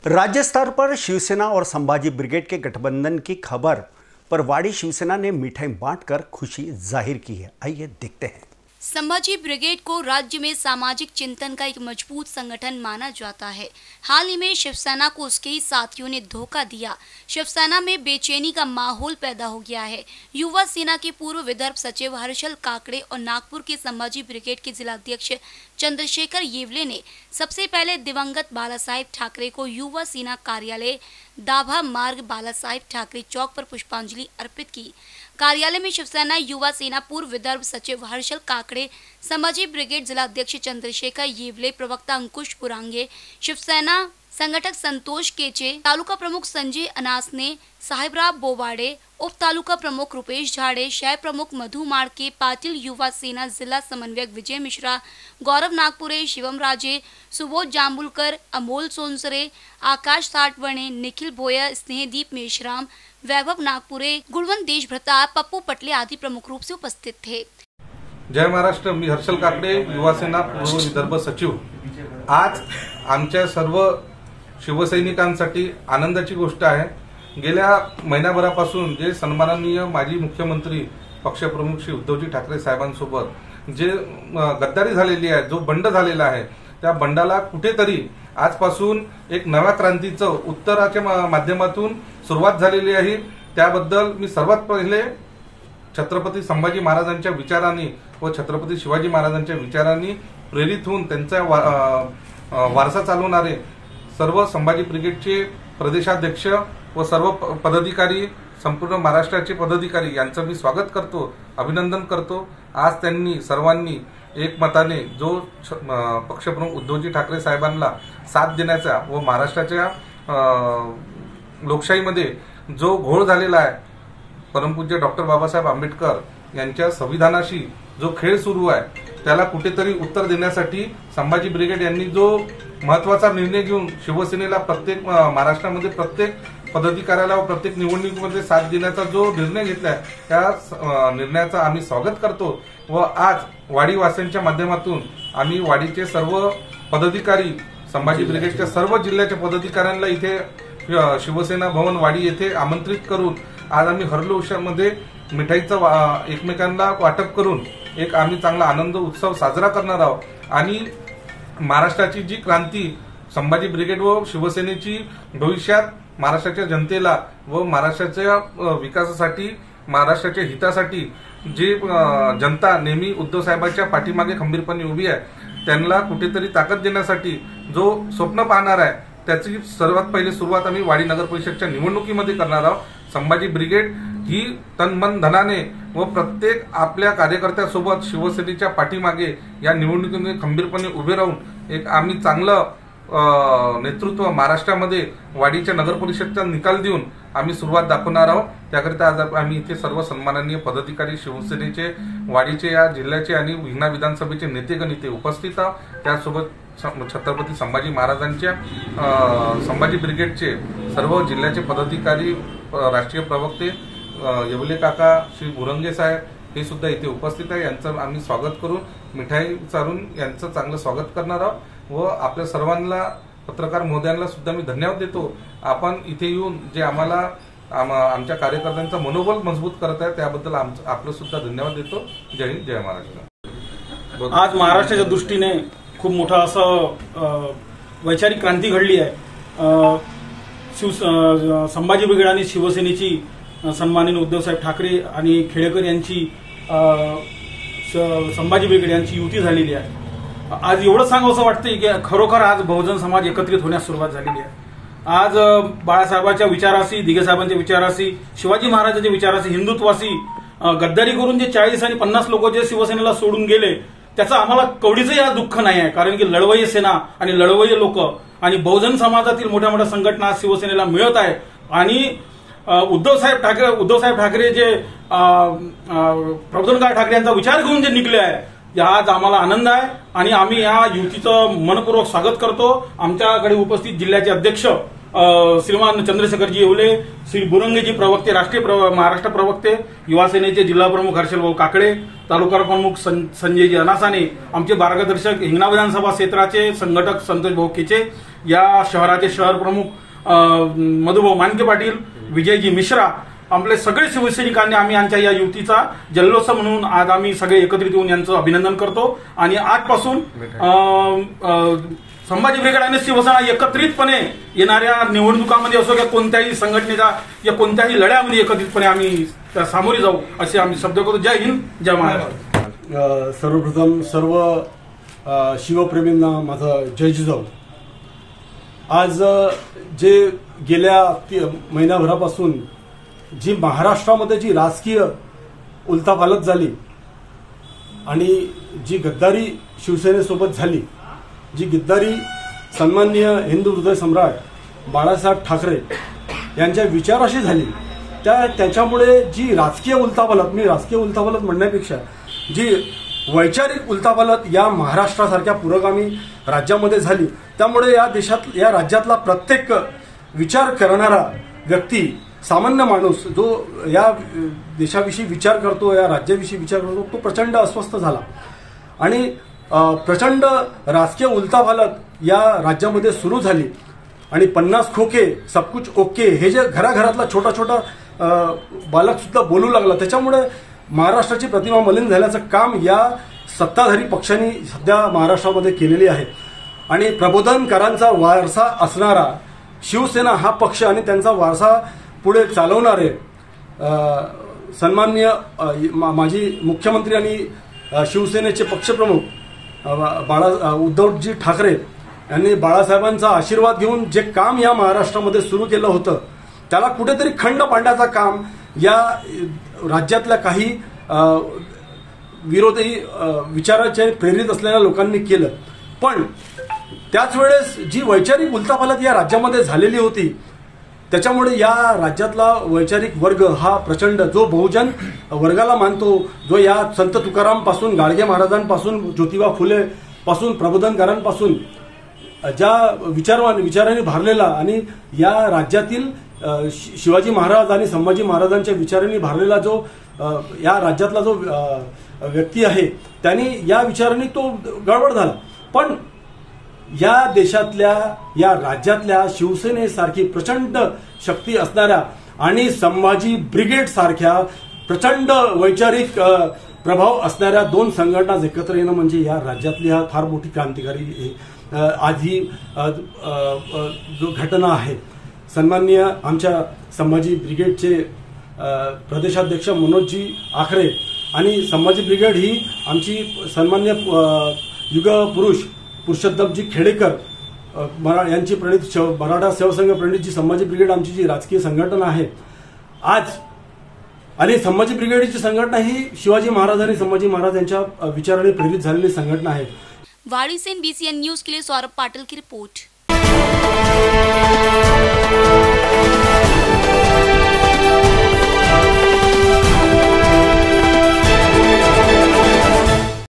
राज्य स्तर पर शिवसेना और संभाजी ब्रिगेड के गठबंधन की खबर पर वाड़ी शिवसेना ने मिठाई बांटकर खुशी जाहिर की है। आइए देखते हैं। संभाजी ब्रिगेड को राज्य में सामाजिक चिंतन का एक मजबूत संगठन माना जाता है। हाल ही में शिवसेना को उसके ही साथियों ने धोखा दिया। शिवसेना में बेचैनी का माहौल पैदा हो गया है। युवा सेना के पूर्व विदर्भ सचिव हर्षल काकड़े और नागपुर के संभाजी ब्रिगेड के जिलाध्यक्ष चंद्रशेखर येवले ने सबसे पहले दिवंगत बाला साहेब ठाकरे को युवा सेना कार्यालय दाभा मार्ग बाला साहेब ठाकरे चौक पर पुष्पांजलि अर्पित की। कार्यालय में शिवसेना युवा सेना पूर्व विदर्भ सचिव हर्षल काकड़े, संभाजी ब्रिगेड जिलाध्यक्ष चंद्रशेखर येवले, प्रवक्ता अंकुश पुरांगे, शिवसेना संगठक संतोष केचे, तालुका प्रमुख संजय अनासने, साहेबराव बोवाड़े, उप तालुका प्रमुख रुपेश झाड़े, शहर प्रमुख मधु माड़के, पाटिल युवा सेना जिला समन्वयक विजय मिश्रा, गौरव नागपुरे, शिवम राजे, सुबोध जाम्बुलकर, अमोल सोनसरे, आकाश साटवणे, निखिल भोया, स्नेहदीप मेश्राम, वैभव नागपुरे, गुणवंत देशभ्रता, पप्पू पटले आदि प्रमुख रूप से उपस्थित थे। जय महाराष्ट्र। मी हर्षल काकड़े, युवा सेना पूर्व विदर्भ सचिव। आज आमच्या सर्व शिवसैनिकांसाठी आनंदाची गोष्ट आहे। गेल्या महिन्याभरापासून जे सन्माननीय माजी मुख्यमंत्री पक्षप्रमुख श्री उद्धवजी ठाकरे साहेबांसोबत जे गद्दारी झालेली आहे, जो बंड झालेला आहे, त्या बंडाला कुठेतरी आजपासून एक नव्या क्रांतीचं उत्तराच्या माध्यमातून सुरुवात झालेली आहे। त्याबद्दल मी सर्वात पहिले छत्रपती संभाजी महाराजांच्या विचारांनी व छत्रपती शिवाजी महाराजांच्या विचारांनी प्रेरित होऊन त्यांचा वारसा चालवणारे सर्व संभाजी ब्रिगेडचे प्रदेशाध्यक्ष व सर्व पदाधिकारी, संपूर्ण महाराष्ट्राचे पदाधिकारी यांचं मी स्वागत करतो, अभिनंदन करतो। आज त्यांनी सर्वांनी एकमताने जो पक्षप्रमुख उद्धवजी ठाकरे साहेबांना साथ देण्याचा व महाराष्ट्राच्या लोकशाहीमध्ये जो घोळ झालेला आहे, परमपूज्य डॉक्टर बाबासाहेब आंबेडकर यांच्या संविधानाशी जो खेळ सुरू आहे त्याला कुठेतरी उत्तर देण्यासाठी संभाजी ब्रिगेड यांनी जो महत्त्वाचा निर्णय घेऊन शिवसेनेला प्रत्येक महाराष्ट्रामध्ये प्रत्येक पदाधिकाऱ्याला व प्रत्येक निवडणुकीमध्ये साथ देण्याचा जो निर्णय घेतलाय त्या निर्णयाचं आम्ही स्वागत करतो व आज वाडीवासीयांच्या माध्यमातून आम्ही वाडीचे सर्व पदाधिकारी, संभाजी ब्रिगेडच्या सर्व जिल्ह्याच्या पदाधिकाऱ्यांना इथे शिवसेना भवन वाडी येथे आमंत्रित करून आज आम्ही हरलोशामध्ये मिठाईचं एकमेकांना वाटप करून एक आम्ही चांगला आनंद उत्सव साजरा करणार आहोत। आणि महाराष्ट्राची जी क्रांती संभाजी ब्रिगेड व शिवसेनेची भविष्यात महाराष्ट्राच्या जनतेला व महाराष्ट्राच्या विकासासाठी, महाराष्ट्राच्या हितासाठी जी जनता नेहमी उद्धव साहेबांच्या पाठीमागे खंबीरपणे उभी आहे, त्यांना कुठेतरी ताकद देण्यासाठी जो स्वप्न पाहणार आहे त्याची सर्वात पहिली सुरुवात आम्ही वाडी नगर परिषदच्या निवडणुकीमध्ये करणार आहोत। संभाजी ब्रिगेड ही तन मन धनाने व प्रत्येक आपल्या कार्यकर्त्यासोबत शिवसेनेच्या पाठीमागे या निवडणुकीमध्ये खंबीरपणे उभे राहून एक आम्ही चांगलं नेतृत्व महाराष्ट्रामध्ये वाडीच्या नगर परिषदचा निकाल देऊन आम्ही सुरुवात दाखवणार आहोत। त्याकरिता आज आम्ही इथे सर्व सन्माननीय पदाधिकारी, शिवसेनेचे, वाडीचे, या जिल्ह्याचे आणि हिंगणा विधानसभेचे नेतेगण इथे उपस्थित आहोत। त्यासोबत छत्रपती संभाजी महाराजांच्या संभाजी ब्रिगेडचे सर्व जिल्ह्याचे पदाधिकारी, राष्ट्रीय प्रवक्ते येवले काका, श्री बुरंगे साहेब हे सुद्धा इथे उपस्थित आहे। यांचं आम्ही स्वागत करून मिठाई चारून यांचं चांगलं स्वागत करणार आहोत व आपल्या सर्वांना, पत्रकार महोदयांना सुद्धा मी धन्यवाद देतो। आपण इथे येऊन जे आम्हाला आमच्या कार्यकर्त्यांचा मनोबल मजबूत करत आहे त्याबद्दल आपलं सुद्धा धन्यवाद देतो। जय हिंद, जय महाराष्ट्र। आज महाराष्ट्राच्या दृष्टीने खूप मोठा असं वैचारिक क्रांती घडली आहे। संभाजी ब्रिगेड आणि शिवसेनेची सन्माननीय उद्धवसाहेब ठाकरे आणि खेडेकर यांची संभाजी ब्रिगेड यांची युती झालेली आहे। आज एवढं सांगावंसं वाटतंय की खरोखर आज बहुजन समाज एकत्रित होण्यास सुरुवात झालेली आहे। आज बाळासाहेबांच्या विचाराशी, दिघे साहेबांच्या विचाराशी, शिवाजी महाराजांच्या विचाराशी, हिंदुत्वाशी गद्दारी करून जे 40 आणि 50 लोक जे शिवसेनेला सोडून गेले त्याचं आम्हाला कवडीचंही आज दुःख नाही आहे। कारण की लढवय्ये सेना आणि लढवय्ये लोक आणि बहुजन समाजातील मोठ्या मोठ्या संघटना शिवसेनेला मिळत आहे आणि उद्धवसाहेब ठाकरे जे प्रबोधनकार ठाकरे यांचा विचार घेऊन जे निघले आहे, आज आम्हाला आनंद आहे आणि आम्ही या युतीचं मनपूर्वक स्वागत करतो। आमच्याकडे उपस्थित जिल्ह्याचे अध्यक्ष श्रीमान चंद्रशेखरजी येवले, श्री बुरंगेजी प्रवक्ते, महाराष्ट्र प्रवक्ते, युवा सेनेचे जिल्हा प्रमुख हर्षल भाऊ काकडे, तालुका प्रमुख संजयजी अनासाने, आमचे मार्गदर्शक हिंगणा विधानसभा क्षेत्राचे संघटक संतोष भाऊ केचे, या शहराचे शहर प्रमुख मधुभाऊ मानके पाटील, विजयजी मिश्रा, आपले सगळे शिवसैनिकांनी आम्ही यांच्या या युतीचा जल्लोष म्हणून आज आम्ही सगळे एकत्रित येऊन यांचं अभिनंदन करतो आणि आजपासून संभाजी ब्रिगेड आणि शिवसेना एकत्रितपणे येणाऱ्या निवडणुकांमध्ये असो किंवा कोणत्याही संघटनेचा या कोणत्याही लढ्यामध्ये एकत्रितपणे आम्ही त्या सामोरे जाऊ असे आम्ही शब्द करतो. जय हिंद, जय महाराष्ट्र. सर्वप्रथम सर्व शिवप्रेमींना माझा जय जिजाऊ. आज जे गेल्या महिनाभरापासून जी महाराष्ट्रामध्ये जी राजकीय उलथापालथ झाली आणि जी गद्दारी शिवसेनेसोबत झाली, जी गद्दारी सन्माननीय हिंदू हृदय सम्राट बाळासाहेब ठाकरे यांच्या विचाराशी झाली, त्याच्यामुळे जी राजकीय उलथापालथ, मी राजकीय उलथापालथ म्हणण्यापेक्षा जी वैचारिक उलथापालथ या महाराष्ट्रासारख्या पुरोगामी राज्यामध्ये झाली, त्यामुळे या राज्यातला प्रत्येक विचार करणारा व्यक्ती, सामान्य माणूस जो या देशाविषयी विचार करतो, या राज्याविषयी विचार करतो, तो प्रचंड अस्वस्थ झाला आणि प्रचंड राजकीय उलथापालथ या राज्यामध्ये सुरू झाली आणि 50 खोके सबकुच ओके हे जे घराघरातला छोटा छोटा बालक सुद्धा बोलू लागला, त्याच्यामुळे महाराष्ट्राची प्रतिमा मलिन झाल्याचं काम या सत्ताधारी पक्षांनी सध्या महाराष्ट्रामध्ये केलेली आहे आणि प्रबोधनकारांचा वारसा असणारा शिवसेना हा पक्ष आणि त्यांचा वारसा पुढे चालवणारे सन्माननीय माजी मुख्यमंत्री आणि शिवसेनेचे पक्षप्रमुख उद्धवजी ठाकरे यांनी बाळासाहेबांचा आशीर्वाद घेऊन जे काम या महाराष्ट्रामध्ये सुरू केलं होतं, त्याला कुठेतरी खंड पाडण्याचं काम या राज्यातल्या काही विरोधी विचाराचे प्रेरित असलेल्या लोकांनी केलं. पण त्याच वेळेस जी वैचारिक उलथापालथ या राज्यामध्ये झालेली होती, त्याच्यामुळे या राज्यातला वैचारिक वर्ग हा प्रचंड, जो बहुजन वर्गाला मानतो, जो या संत तुकाराम पासून, गाडगे महाराजांपासून, ज्योतिबा फुले पासून, प्रबोधनकारांपासून ज्या विचारांनी भारलेला आणि या राज्यातील शिवाजी महाराज आणि संभाजी महाराजांच्या विचारांनी भारलेला जो या राज्यातला जो व्यक्ती आहे, त्यांनी या विचारांनी तो गडबड झाला. पण या देशातल्या, या राज्यातल्या शिवसेनेसारखी प्रचंड शक्ती असणाऱ्या आणि संभाजी ब्रिगेड सारख्या प्रचंड वैचारिक प्रभाव असणाऱ्या दोन संघटना एकत्र येणं म्हणजे या राज्यातली हा फार मोठी क्रांतिकारी आज ही जो घटना आहे. सन्माननीय आमच्या संभाजी ब्रिगेडचे प्रदेशाध्यक्ष मनोजजी आखरे आणि संभाजी ब्रिगेड ही आमची सन्मान्य युगपुरुष पुरुषोत्तमजी खेडेकर यांची प्रणित मराठा सेवासंघ प्रणित जी संभाजी ब्रिगेड आमची जी राजकीय संघटना आहे आज, आणि संभाजी ब्रिगेडची संघटना ही शिवाजी महाराज आणि संभाजी महाराज यांच्या विचाराने प्रेरित झालेली संघटना आहे. वाड़ी से BCN न्यूज के लिए सौरभ पाटिल की रिपोर्ट.